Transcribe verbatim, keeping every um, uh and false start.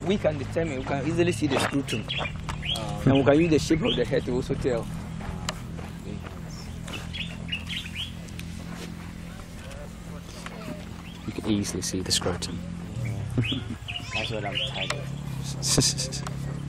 we can determine, we can easily see the scrotum. Um, And we can use the shape of the head to also tell. You can easily see the scrotum. That's what I'm tired of.